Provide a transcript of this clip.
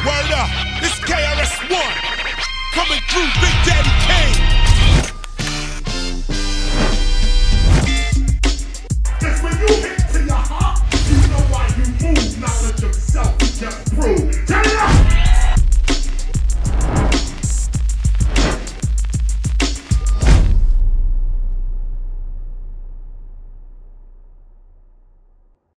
Word up, it's KRS-One coming through, Big Daddy Kane.